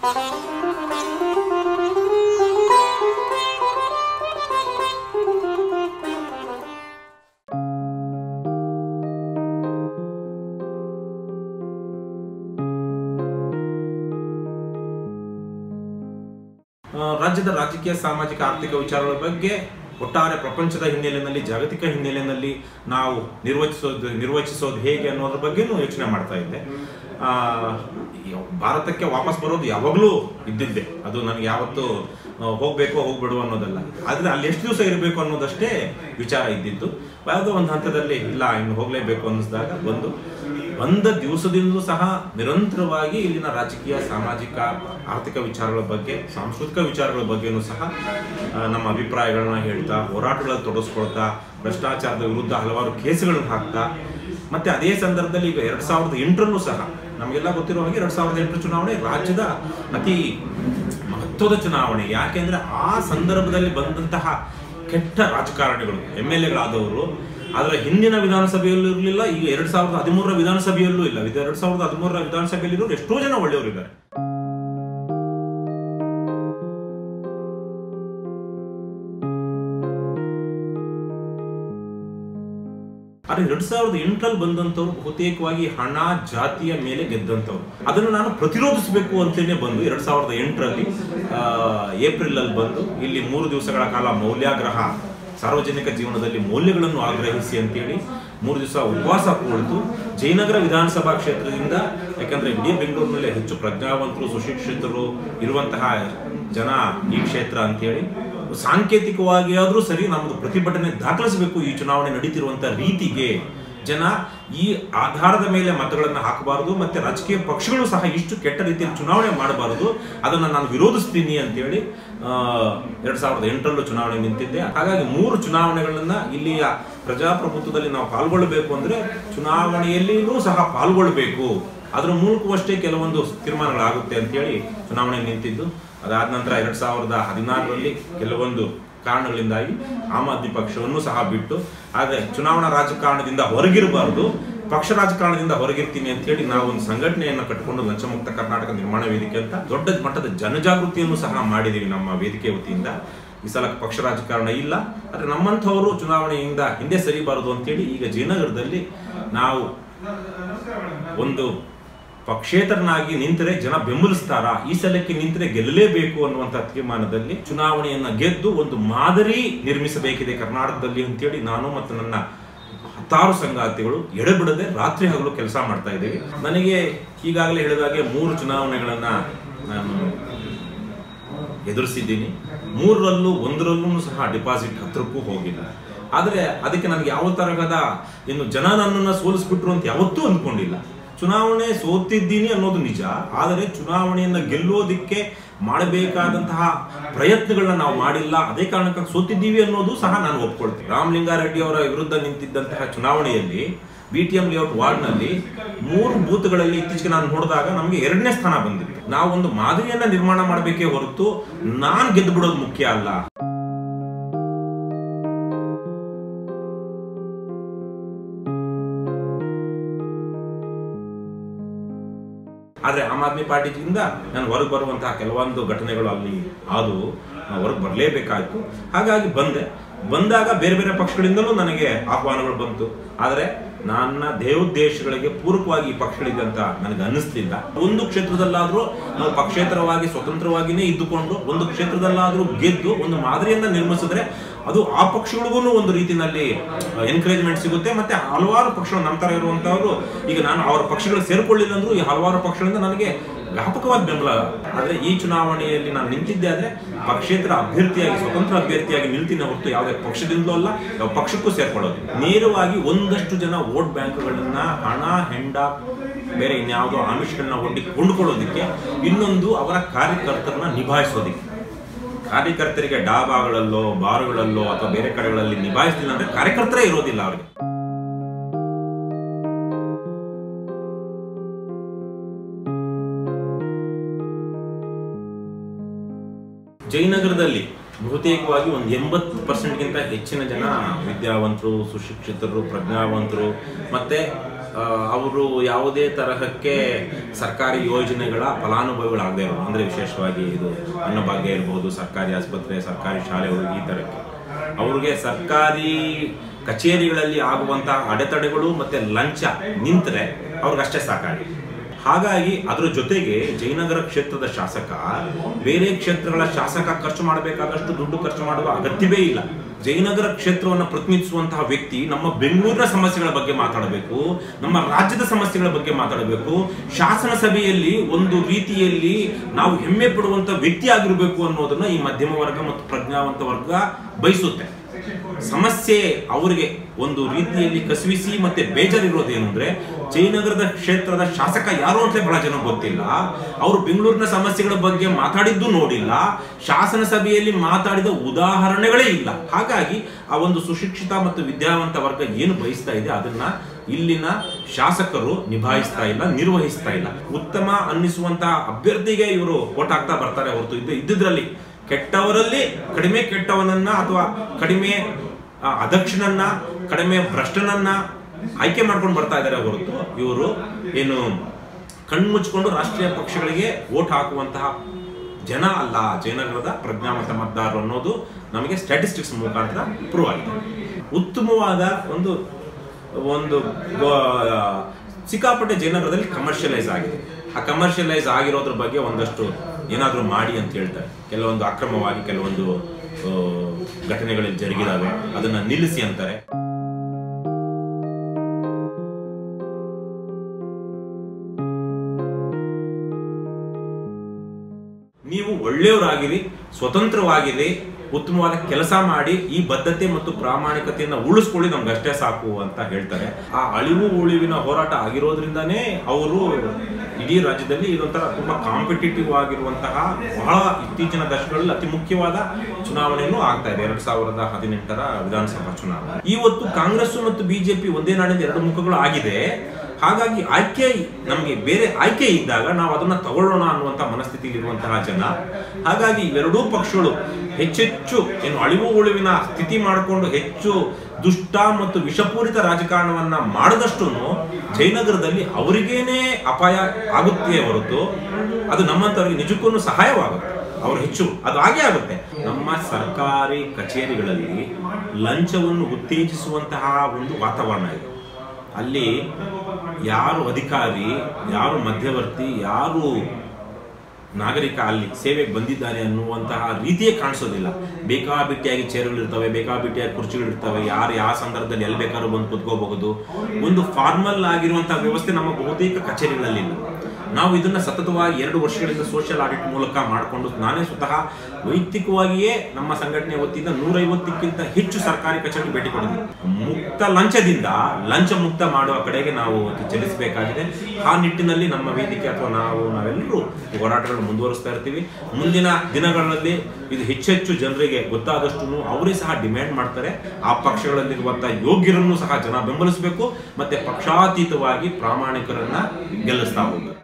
ರಾಜ್ಯದ ರಾಜಕೀಯ ಸಾಮಾಜಿಕ ಆರ್ಥಿಕ ವಿಚಾರಗಳ ಬಗ್ಗೆ ಒಟ್ಟಾರೆ ಪ್ರಪಂಚದ ಹಿನ್ನೆಲೆಯಲ್ಲಿ ಜಾಗತಿಕ ಹಿನ್ನೆಲೆಯಲ್ಲಿ ನಾವು ನಿರ್ವಚಿಸೋದು ಹೇಗೆ ಅನ್ನೋದ್ರ ಬಗ್ಗೆನೂ ಯೋಚನೆ ಮಾಡ್ತಾ ಇದ್ದೆ. ಭಾರತಕ್ಕೆ ವಾಪಸ್ ಬರೋದು ಯಾವಾಗಲೂ ಇದ್ದಿದ್ದೆ, ಅದು ನನಗೆ ಯಾವತ್ತೂ ಹೋಗ್ಬೇಕು ಹೋಗ್ಬಿಡು ಅನ್ನೋದಲ್ಲ, ಆದರೆ ಅಲ್ಲಿ ಎಷ್ಟು ದಿವಸ ಇರಬೇಕು ಅನ್ನೋದಷ್ಟೇ ವಿಚಾರ ಇದ್ದಿದ್ದು. ಯಾವುದೋ ಒಂದು ಹಂತದಲ್ಲಿ ಇಲ್ಲ ಇನ್ನು ಹೋಗಲೇಬೇಕು ಅನ್ನಿಸಿದಾಗ ಬಂದ ದಿವಸದಿಂದಲೂ ಸಹ ನಿರಂತರವಾಗಿ ಇಲ್ಲಿನ ರಾಜಕೀಯ ಸಾಮಾಜಿಕ ಆರ್ಥಿಕ ವಿಚಾರಗಳ ಬಗ್ಗೆ ಸಾಂಸ್ಕೃತಿಕ ವಿಚಾರಗಳ ಬಗ್ಗೆನೂ ಸಹ ನಮ್ಮ ಅಭಿಪ್ರಾಯಗಳನ್ನ ಹೇಳ್ತಾ ಹೋರಾಟಗಳಲ್ಲಿ ತೊಡಗಿಸ್ಕೊಳ್ತಾ ಭ್ರಷ್ಟಾಚಾರದ ವಿರುದ್ಧ ಹಲವಾರು ಕೇಸುಗಳನ್ನು ಹಾಕ್ತಾ ಮತ್ತೆ ಅದೇ ಸಂದರ್ಭದಲ್ಲಿ ಈಗ 2008ರಲ್ಲೂ ಸಹ ನಮಗೆಲ್ಲ ಗೊತ್ತಿರೋ ಹಾಗೆ 2008 ಚುನಾವಣೆ ರಾಜ್ಯದ ಅತಿ ಮಹತ್ವದ ಚುನಾವಣೆ. ಯಾಕೆಂದ್ರೆ ಆ ಸಂದರ್ಭದಲ್ಲಿ ಬಂದಂತಹ ಕೆಟ್ಟ ರಾಜಕಾರಣಿಗಳು MLAಗಳಾದವರು ಅದರ ಹಿಂದಿನ ವಿಧಾನಸಭೆಯಲ್ಲೂ ಇರಲಿಲ್ಲ, ಈಗ 2013ರ ವಿಧಾನಸಭೆಯಲ್ಲೂ ಇಲ್ಲ. 2013ರ ವಿಧಾನಸಭೆಯಲ್ಲಿರೋರು ಎಷ್ಟೋ ಜನ ಒಳ್ಳೆಯವರಿದ್ದಾರೆ. ಆದರೆ 2008ರಲ್ಲಿ ಬಂದಂಥವ್ರು ಬಹುತೇಕವಾಗಿ ಹಣ ಜಾತಿಯ ಮೇಲೆ ಗೆದ್ದಂಥವ್ರು. ಅದನ್ನು ನಾನು ಪ್ರತಿರೋಧಿಸಬೇಕು ಅಂತಲೇ ಬಂದು 2008ರಲ್ಲಿ ಏಪ್ರಿಲ್ ಅಲ್ಲಿ ಬಂದು ಇಲ್ಲಿ 3 ದಿವಸಗಳ ಕಾಲ ಮೌಲ್ಯಾಗ್ರಹ, ಸಾರ್ವಜನಿಕ ಜೀವನದಲ್ಲಿ ಮೌಲ್ಯಗಳನ್ನು ಆಗ್ರಹಿಸಿ ಅಂತೇಳಿ 3 ದಿವಸ ಉಪವಾಸ ಕುಳಿತು ಜಯನಗರ ವಿಧಾನಸಭಾ ಕ್ಷೇತ್ರದಿಂದ, ಯಾಕಂದ್ರೆ ಇಡೀ ಬೆಂಗಳೂರಿನಲ್ಲಿ ಹೆಚ್ಚು ಪ್ರಜ್ಞಾವಂತರು ಸುಶಿಕ್ಷಿತರು ಇರುವಂತಹ ಜನ ಈ ಕ್ಷೇತ್ರ ಅಂತೇಳಿ ಸಾಂಕೇತಿಕವಾಗಿ ಆದರೂ ಸರಿ ನಮ್ಮದು ಪ್ರತಿಭಟನೆ ದಾಖಲಿಸಬೇಕು. ಈ ಚುನಾವಣೆ ನಡೀತಿರುವಂತಹ ರೀತಿಗೆ ಜನ ಈ ಆಧಾರದ ಮೇಲೆ ಮತಗಳನ್ನು ಹಾಕಬಾರದು, ಮತ್ತೆ ರಾಜಕೀಯ ಪಕ್ಷಗಳು ಸಹ ಇಷ್ಟು ಕೆಟ್ಟ ರೀತಿಯಲ್ಲಿ ಚುನಾವಣೆ ಮಾಡಬಾರದು, ಅದನ್ನು ನಾನು ವಿರೋಧಿಸ್ತೀನಿ ಅಂತೇಳಿ 2008ರಲ್ಲೂ ಚುನಾವಣೆ ನಿಂತಿದ್ದೆ. ಹಾಗಾಗಿ 3 ಚುನಾವಣೆಗಳನ್ನ ಇಲ್ಲಿಯ ಪ್ರಜಾಪ್ರಭುತ್ವದಲ್ಲಿ ನಾವು ಪಾಲ್ಗೊಳ್ಳಬೇಕು ಅಂದ್ರೆ ಚುನಾವಣೆಯಲ್ಲಿಯೂ ಸಹ ಪಾಲ್ಗೊಳ್ಳಬೇಕು, ಅದರ ಮೂಲಕವಷ್ಟೇ ಕೆಲವೊಂದು ತೀರ್ಮಾನಗಳಾಗುತ್ತೆ ಅಂತೇಳಿ ಚುನಾವಣೆ ನಿಂತಿದ್ದು. ಅದಾದ ನಂತರ 2014ರಲ್ಲಿ ಕೆಲವೊಂದು ಕಾರಣಗಳಿಂದಾಗಿ ಆಮ್ ಆದ್ಮಿ ಪಕ್ಷವನ್ನು ಸಹ ಬಿಟ್ಟು, ಆದರೆ ಚುನಾವಣಾ ರಾಜಕಾರಣದಿಂದ ಹೊರಗಿರಬಾರದು, ಪಕ್ಷ ರಾಜಕಾರಣದಿಂದ ಹೊರಗಿರ್ತೀನಿ ಅಂತ ಹೇಳಿ ನಾವು ಒಂದು ಸಂಘಟನೆಯನ್ನು ಕಟ್ಟಿಕೊಂಡು ಲಂಚಮುಕ್ತ ಕರ್ನಾಟಕ ನಿರ್ಮಾಣ ವೇದಿಕೆ ಅಂತ ದೊಡ್ಡ ಮಟ್ಟದ ಜನಜಾಗೃತಿಯನ್ನು ಸಹ ಮಾಡಿದ್ದೀವಿ ನಮ್ಮ ವೇದಿಕೆ ವತಿಯಿಂದ. ಈ ಸಲ ಪಕ್ಷ ರಾಜಕಾರಣ ಇಲ್ಲ, ಆದರೆ ನಮ್ಮಂಥವರು ಚುನಾವಣೆಯಿಂದ ಹಿಂದೆ ಸರಿಬಾರದು ಅಂತೇಳಿ ಈಗ ಜಯನಗರದಲ್ಲಿ ನಾವು ಒಂದು ಪಕ್ಷೇತರನಾಗಿ ನಿಂತರೆ ಜನ ಬೆಂಬಲಿಸ್ತಾರ, ಈ ಸಲಕ್ಕೆ ನಿಂತರೆ ಗೆಲ್ಲಲೇಬೇಕು ಅನ್ನುವಂಥ ತೀರ್ಮಾನದಲ್ಲಿ ಚುನಾವಣೆಯನ್ನ ಗೆದ್ದು ಒಂದು ಮಾದರಿ ನಿರ್ಮಿಸಬೇಕಿದೆ ಕರ್ನಾಟಕದಲ್ಲಿ ಅಂತೇಳಿ ನಾನು ಮತ್ತು ನನ್ನ 10 ಸಂಗಾತಿಗಳು ಎಡೆಬಿಡದೆ ರಾತ್ರಿ ಹಗಲು ಕೆಲಸ ಮಾಡ್ತಾ ಇದ್ದೀವಿ. ನನಗೆ ಈಗಾಗಲೇ ಹೇಳಿದಾಗೆ 3 ಚುನಾವಣೆಗಳನ್ನ ನಾನು ಎದುರಿಸಿದ್ದೀನಿ. 3ರಲ್ಲೂ 1ರಲ್ಲೂ ಸಹ ಡಿಪಾಸಿಟ್ 10ಕ್ಕೂ ಹೋಗಿಲ್ಲ. ಆದರೆ ಅದಕ್ಕೆ ನನಗೆ ಯಾವ ತರಹದ ಇನ್ನು ಜನ ನನ್ನನ್ನು ಸೋಲಿಸ್ಬಿಟ್ರು ಅಂತ ಯಾವತ್ತೂ ಅಂದ್ಕೊಂಡಿಲ್ಲ. ಚುನಾವಣೆ ಸೋತಿದ್ದೀನಿ ಅನ್ನೋದು ನಿಜ, ಆದರೆ ಚುನಾವಣೆಯನ್ನ ಗೆಲ್ಲೋದಿಕ್ಕೆ ಮಾಡಬೇಕಾದಂತಹ ಪ್ರಯತ್ನಗಳನ್ನ ನಾವು ಮಾಡಿಲ್ಲ, ಅದೇ ಕಾರಣಕ್ಕಾಗಿ ಸೋತಿದ್ದೀವಿ ಅನ್ನೋದು ಸಹ ನಾನು ಒಪ್ಕೊಳ್ತೀನಿ. ರಾಮಲಿಂಗಾರೆಡ್ಡಿ ಅವರ ವಿರುದ್ಧ ನಿಂತಿದ್ದಂತಹ ಚುನಾವಣೆಯಲ್ಲಿ BTM ಲೇಔಟ್ ವಾರ್ಡ್ನಲ್ಲಿ 3 ಬೂತ್ಗಳಲ್ಲಿ ಇತ್ತೀಚೆಗೆ ನಾನು ನೋಡಿದಾಗ ನಮಗೆ 2ನೇ ಸ್ಥಾನ ಬಂದಿತ್ತು. ನಾವು ಒಂದು ಮಾದರಿಯನ್ನ ನಿರ್ಮಾಣ ಮಾಡಬೇಕೇ ಹೊರತು ನಾನು ಗೆದ್ದು ಬಿಡೋದು ಮುಖ್ಯ ಅಲ್ಲ. ಆದರೆ ಆಮ್ ಆದ್ಮಿ ಪಾರ್ಟಿಯಿಂದ ನಾನು ಹೊರಗೆ ಬರುವಂತಹ ಕೆಲವೊಂದು ಘಟನೆಗಳು ಅಲ್ಲಿ ಆದವು, ಹೊರಗೆ ಬರಲೇಬೇಕಾಯ್ತು. ಹಾಗಾಗಿ ಬಂದಾಗ ಬೇರೆ ಬೇರೆ ಪಕ್ಷಗಳಿಂದಲೂ ನನಗೆ ಆಹ್ವಾನಗಳು ಬಂತು, ಆದರೆ ನನ್ನ ದೇವೋದ್ದೇಶಗಳಿಗೆ ಪೂರಕವಾಗಿ ಈ ಪಕ್ಷಗಳಿದೆ ಅಂತ ನನಗೆ ಅನ್ನಿಸ್ತಿಲ್ಲ. ಒಂದು ಕ್ಷೇತ್ರದಲ್ಲಾದ್ರೂ ನಾವು ಪಕ್ಷೇತರವಾಗಿ ಸ್ವತಂತ್ರವಾಗಿಯೇ ಇದ್ದುಕೊಂಡು ಒಂದು ಕ್ಷೇತ್ರದಲ್ಲಾದ್ರೂ ಗೆದ್ದು ಒಂದು ಮಾದರಿಯನ್ನ ನಿರ್ಮಿಸಿದ್ರೆ ಅದು ಆ ಪಕ್ಷಗಳಿಗೂ ಒಂದು ರೀತಿಯಲ್ಲಿ ಎನ್ಕರೇಜ್ಮೆಂಟ್ ಸಿಗುತ್ತೆ. ಮತ್ತೆ ಹಲವಾರು ಪಕ್ಷಗಳು ನಮ್ಮ ತರ ಇರುವಂತವರು, ಈಗ ನಾನು ಅವರ ಪಕ್ಷಗಳಿಗೆ ಸೇರ್ಕೊಳ್ಳಿಲ್ಲ ಅಂದ್ರೂ ಈ ಹಲವಾರು ಪಕ್ಷಗಳಿಂದ ನನಗೆ ವ್ಯಾಪಕವಾದ ಬೆಂಬಲ. ಆದರೆ ಈ ಚುನಾವಣೆಯಲ್ಲಿ ನಾನು ನಿಂತಿದ್ದೆ ಆದರೆ ಪಕ್ಷೇತರ ಅಭ್ಯರ್ಥಿಯಾಗಿ ಸ್ವತಂತ್ರ ಅಭ್ಯರ್ಥಿಯಾಗಿ ನಿಲ್ತೀನಿ ಹೊರತು ಯಾವುದೇ ಪಕ್ಷದಿಂದಲೂ ಅಲ್ಲ, ಯಾವ ಪಕ್ಷಕ್ಕೂ ಸೇರ್ಕೊಳ್ಳೋದು. ನೇರವಾಗಿ ಒಂದಷ್ಟು ಜನ ವೋಟ್ ಬ್ಯಾಂಕ್ಗಳನ್ನ ಹಣ ಹೆಂಡ ಬೇರೆ ಇನ್ಯಾವುದೋ ಆಮಿಷಗಳನ್ನ ಕೊಂಡುಕೊಳ್ಳೋದಕ್ಕೆ, ಇನ್ನೊಂದು ಅವರ ಕಾರ್ಯಕರ್ತರನ್ನ ನಿಭಾಯಿಸೋದಕ್ಕೆ. ಕಾರ್ಯಕರ್ತರಿಗೆ ಡಾಬಾಗಳಲ್ಲೋ ಬಾರುಗಳಲ್ಲೋ ಅಥವಾ ಬೇರೆ ಕಡೆಗಳಲ್ಲಿ ನಿಭಾಯಿಸಲಿಲ್ಲ ಅಂದ್ರೆ ಕಾರ್ಯಕರ್ತರೇ ಇರೋದಿಲ್ಲ ಅವರಿಗೆ. ಜಯನಗರದಲ್ಲಿ ಬಹುತೇಕವಾಗಿ ಒಂದು 80%ಗಿಂತ ಹೆಚ್ಚಿನ ಜನ ವಿದ್ಯಾವಂತರು, ಸುಶಿಕ್ಷಿತರು, ಪ್ರಜ್ಞಾವಂತರು, ಮತ್ತೆ ಅವರು ಯಾವುದೇ ತರಹಕ್ಕೆ ಸರ್ಕಾರಿ ಯೋಜನೆಗಳ ಫಲಾನುಭವಿಗಳಾಗದೇ ಇರೋದು, ಅಂದರೆ ವಿಶೇಷವಾಗಿ ಇದು ಅನ್ನಭಾಗ್ಯ ಇರ್ಬೋದು, ಸರ್ಕಾರಿ ಆಸ್ಪತ್ರೆ, ಸರ್ಕಾರಿ ಶಾಲೆಗಳು, ಈ ಥರಕ್ಕೆ ಅವ್ರಿಗೆ ಸರ್ಕಾರಿ ಕಚೇರಿಗಳಲ್ಲಿ ಆಗುವಂತಹ ಅಡೆತಡೆಗಳು ಮತ್ತು ಲಂಚ ನಿಂತರೆ ಅವ್ರಿಗಷ್ಟೇ ಸಾಕಾಗಿ. ಹಾಗಾಗಿ ಅದರ ಜೊತೆಗೆ ಜಯನಗರ ಕ್ಷೇತ್ರದ ಶಾಸಕ ಬೇರೆ ಕ್ಷೇತ್ರಗಳ ಶಾಸಕ ಖರ್ಚು ಮಾಡಬೇಕಾದಷ್ಟು ದುಡ್ಡು ಖರ್ಚು ಮಾಡುವ ಅಗತ್ಯವೇ ಇಲ್ಲ. ಜಯನಗರ ಕ್ಷೇತ್ರವನ್ನು ಪ್ರತಿನಿಧಿಸುವಂತಹ ವ್ಯಕ್ತಿ ನಮ್ಮ ಬೆಂಗಳೂರಿನ ಸಮಸ್ಯೆಗಳ ಬಗ್ಗೆ ಮಾತಾಡಬೇಕು, ನಮ್ಮ ರಾಜ್ಯದ ಸಮಸ್ಯೆಗಳ ಬಗ್ಗೆ ಮಾತಾಡಬೇಕು, ಶಾಸನ ಸಭೆಯಲ್ಲಿ ಒಂದು ರೀತಿಯಲ್ಲಿ ನಾವು ಹೆಮ್ಮೆ ಪಡುವಂತ ವ್ಯಕ್ತಿ ಆಗಿರಬೇಕು ಅನ್ನೋದನ್ನ ಈ ಮಧ್ಯಮ ವರ್ಗ ಮತ್ತು ಪ್ರಜ್ಞಾವಂತ ವರ್ಗ ಬಯಸುತ್ತೆ. ಸಮಸ್ಯೆ ಅವರಿಗೆ ಒಂದು ರೀತಿಯಲ್ಲಿ ಕಸಿವಿಸಿ ಮತ್ತೆ ಬೇಜಾರಿರೋದು ಅಂದ್ರೆ ಜಯನಗರದ ಕ್ಷೇತ್ರದ ಶಾಸಕ ಯಾರು ಅಂತ ಬಹಳ ಜನ ಗೊತ್ತಿಲ್ಲ. ಅವರು ಬೆಂಗಳೂರಿನ ಸಮಸ್ಯೆಗಳ ಬಗ್ಗೆ ಮಾತಾಡಿದ್ದು ನೋಡಿಲ್ಲ, ಶಾಸನ ಸಭೆಯಲ್ಲಿ ಮಾತಾಡಿದ ಉದಾಹರಣೆಗಳೇ ಇಲ್ಲ. ಹಾಗಾಗಿ ಆ ಒಂದು ಸುಶಿಕ್ಷಿತ ಮತ್ತು ವಿದ್ಯಾವಂತ ವರ್ಗ ಏನು ಬಯಸ್ತಾ ಇದೆ ಅದನ್ನ ಇಲ್ಲಿನ ಶಾಸಕರು ನಿಭಾಯಿಸ್ತಾ ಇಲ್ಲ, ನಿರ್ವಹಿಸ್ತಾ ಇಲ್ಲ. ಉತ್ತಮ ಅನ್ನಿಸುವಂತಹ ಅಭ್ಯರ್ಥಿಗೆ ಇವರು ಓಟ್ ಹಾಕ್ತಾ ಬರ್ತಾರೆ ಹೊರತು ಇದ್ದಿದ್ರಲ್ಲಿ ಕೆಟ್ಟವರಲ್ಲಿ ಕಡಿಮೆ ಕೆಟ್ಟವನನ್ನ ಅಥವಾ ಕಡಿಮೆ ಅದಕ್ಷನನ್ನ, ಕಡಿಮೆ ಭ್ರಷ್ಟನನ್ನ ಆಯ್ಕೆ ಮಾಡ್ಕೊಂಡು ಬರ್ತಾ ಇದ್ದಾರೆ ಹೊರತು ಇವರು ಏನು ಕಣ್ಮುಚ್ಕೊಂಡು ರಾಷ್ಟ್ರೀಯ ಪಕ್ಷಗಳಿಗೆ ವೋಟ್ ಹಾಕುವಂತಹ ಜನ ಅಲ್ಲ ಜಯನಗರದ ಪ್ರಜ್ಞಾವಂತ ಮತದಾರರು ಅನ್ನೋದು ನಮಗೆ ಸ್ಟ್ಯಾಟಿಸ್ಟಿಕ್ಸ್ ಮುಖಾಂತರ ಪ್ರೂವ್ ಆಗಿದೆ. ಉತ್ತಮವಾದ ಒಂದು ಒಂದು ಸಿಕ್ಕಾಪಟ್ಟೆ ಜಯನಗರದಲ್ಲಿ ಕಮರ್ಷಿಯಲೈಸ್ ಆಗಿದೆ. ಆ ಕಮರ್ಷಿಯಲೈಸ್ ಆಗಿರೋದ್ರ ಬಗ್ಗೆ ಒಂದಷ್ಟು ಏನಾದರೂ ಮಾಡಿ ಅಂತ ಹೇಳ್ತಾರೆ. ಕೆಲವೊಂದು ಅಕ್ರಮವಾಗಿ ಕೆಲವೊಂದು ಘಟನೆಗಳಲ್ಲಿ ಜರುಗಿದಾವೆ, ಅದನ್ನ ನಿಲ್ಲಿಸಿ ಅಂತಾರೆ. ನೀವು ಒಳ್ಳೆಯವರಾಗಿರಿ, ಸ್ವತಂತ್ರವಾಗಿರಿ, ಉತ್ತಮವಾದ ಕೆಲಸ ಮಾಡಿ, ಈ ಬದ್ಧತೆ ಮತ್ತು ಪ್ರಾಮಾಣಿಕತೆಯನ್ನು ಉಳಿಸ್ಕೊಳ್ಳಿ, ನಮ್ಗೆ ಅಷ್ಟೇ ಸಾಕು ಅಂತ ಹೇಳ್ತಾರೆ. ಆ ಅಳಿವು ಉಳಿವಿನ ಹೋರಾಟ ಆಗಿರೋದ್ರಿಂದಾನೇ ಅವರು ಇಡೀ ರಾಜ್ಯದಲ್ಲಿ ಇದೊಂಥರ ತುಂಬಾ ಕಾಂಪಿಟೇಟಿವ್ ಆಗಿರುವಂತಹ ಬಹಳ ಇತ್ತೀಚಿನ ದಶಕಗಳಲ್ಲಿ ಅತಿ ಮುಖ್ಯವಾದ ಚುನಾವಣೆಯನ್ನು ಆಗ್ತಾ ಇದೆ. 2018ರ ವಿಧಾನಸಭಾ ಚುನಾವಣೆ. ಇವತ್ತು ಕಾಂಗ್ರೆಸ್ ಮತ್ತು ಬಿಜೆಪಿ ಒಂದೇ ನಾಡಿನ ಎರಡು ಮುಖಗಳು ಆಗಿದೆ. ಹಾಗಾಗಿ ಆಯ್ಕೆ ನಮಗೆ ಬೇರೆ ಆಯ್ಕೆ ಇದ್ದಾಗ ನಾವು ಅದನ್ನ ತಗೊಳ್ಳೋಣ ಅನ್ನುವಂಥ ಮನಸ್ಥಿತಿಯಲ್ಲಿ ಇರುವಂತಹ ಜನ. ಹಾಗಾಗಿ ಇವೆರಡೂ ಪಕ್ಷಗಳು ಹೆಚ್ಚೆಚ್ಚು ಏನು ಅಳಿವು ಉಳಿವಿನ ಸ್ಥಿತಿ ಮಾಡಿಕೊಂಡು ಹೆಚ್ಚು ದುಷ್ಟ ಮತ್ತು ವಿಷಪೂರಿತ ರಾಜಕಾರಣವನ್ನ ಮಾಡಿದಷ್ಟು ಜಯನಗರದಲ್ಲಿ ಅವರಿಗೇನೆ ಅಪಾಯ ಆಗುತ್ತೆ ಹೊರತು ಅದು ನಮ್ಮಂತವರಿಗೆ ನಿಜಕ್ಕೂ ಸಹಾಯವಾಗುತ್ತೆ. ಅವರು ಹೆಚ್ಚು ಅದು ಹಾಗೆ ಆಗುತ್ತೆ. ನಮ್ಮ ಸರ್ಕಾರಿ ಕಚೇರಿಗಳಲ್ಲಿ ಲಂಚವನ್ನು ಉತ್ತೇಜಿಸುವಂತಹ ಒಂದು ವಾತಾವರಣ ಇದೆ. ಅಲ್ಲಿ ಯಾರು ಅಧಿಕಾರಿ, ಯಾರು ಮಧ್ಯವರ್ತಿ, ಯಾರು ನಾಗರಿಕ ಅಲ್ಲಿ ಸೇವೆಗೆ ಬಂದಿದ್ದಾರೆ ಅನ್ನುವಂತಹ ರೀತಿಯೇ ಕಾಣಿಸೋದಿಲ್ಲ. ಬೇಕಾಬಿಟ್ಟಿಯಾಗಿ ಚೇರ್ಗಳಿರ್ತವೆ, ಬೇಕಾಬಿಟ್ಟಿಯಾಗಿ ಕುರ್ಚಿಗಳಿರ್ತವೆ, ಯಾರು ಯಾವ ಸಂದರ್ಭದಲ್ಲಿ ಎಲ್ಲಿ ಬೇಕಾದ್ರೂ ಬಂದು ಕುತ್ಕೋಬಹುದು. ಒಂದು ಫಾರ್ಮಲ್ ಆಗಿರುವಂತಹ ವ್ಯವಸ್ಥೆ ನಮ್ಮ ಬಹುತೇಕ ಕಚೇರಿಗಳಲ್ಲಿ ಇಲ್ಲ. ನಾವು ಇದನ್ನ ಸತತವಾಗಿ 2 ವರ್ಷಗಳಿಂದ ಸೋಷಿಯಲ್ ಆಡಿಟ್ ಮೂಲಕ ಮಾಡಿಕೊಂಡು ನಾನೇ ಸ್ವತಃ ವೈಯಕ್ತಿಕವಾಗಿಯೇ ನಮ್ಮ ಸಂಘಟನೆ ವತಿಯಿಂದ 150ಕ್ಕಿಂತ ಹೆಚ್ಚು ಸರ್ಕಾರಿ ಕಚೇರಿ ಭೇಟಿ ಕೊಟ್ಟಿದ್ದೀವಿ. ಮುಕ್ತ ಲಂಚದಿಂದ ಲಂಚ ಮುಕ್ತ ಮಾಡುವ ಕಡೆಗೆ ನಾವು ಚಲಿಸಬೇಕಾಗಿದೆ. ಆ ನಿಟ್ಟಿನಲ್ಲಿ ನಮ್ಮ ವೇದಿಕೆ ಅಥವಾ ನಾವೆಲ್ಲರೂ ಹೋರಾಟಗಳನ್ನು ಮುಂದುವರಿಸ್ತಾ ಇರ್ತೀವಿ. ಮುಂದಿನ ದಿನಗಳಲ್ಲಿ ಇದು ಹೆಚ್ಚೆಚ್ಚು ಜನರಿಗೆ ಗೊತ್ತಾದಷ್ಟು ಅವರೇ ಸಹ ಡಿಮ್ಯಾಂಡ್ ಮಾಡ್ತಾರೆ. ಆ ಪಕ್ಷಗಳಲ್ಲಿರುವಂತಹ ಯೋಗ್ಯರನ್ನು ಸಹ ಜನ ಬೆಂಬಲಿಸಬೇಕು, ಮತ್ತೆ ಪಕ್ಷಾತೀತವಾಗಿ ಪ್ರಾಮಾಣಿಕರನ್ನ ಗೆಲ್ಲಿಸ್ತಾ ಹೋಗ್ಬೇಕು.